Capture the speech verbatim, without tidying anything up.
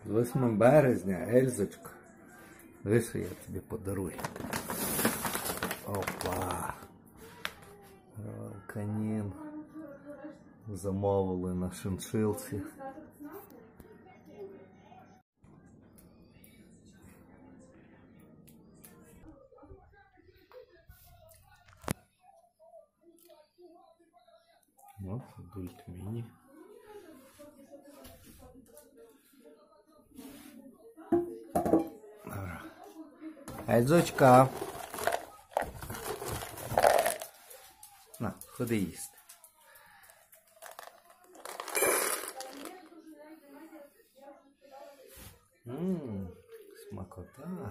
З восьмим березня, Ельзочка. Ви що я тобі подарую. Опа. Канін. Замовили на шиншилці. От, адульт міні. Ельзочка. На, ходи їсти. Ммм, смакота.